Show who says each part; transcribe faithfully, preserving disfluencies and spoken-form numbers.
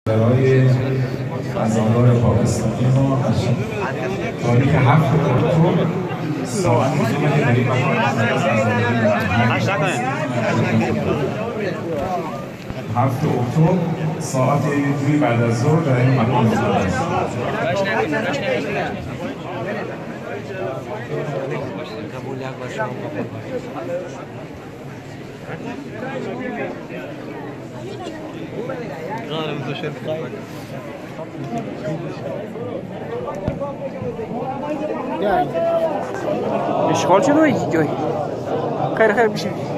Speaker 1: برای عزادار پاکستانی ما تاریخ هفت اکتبر ساعت هفت اکتبر ساعت دوی بعد از ظهر در این مکان حضور است.
Speaker 2: اشغال شده جای خیر خیر بشین.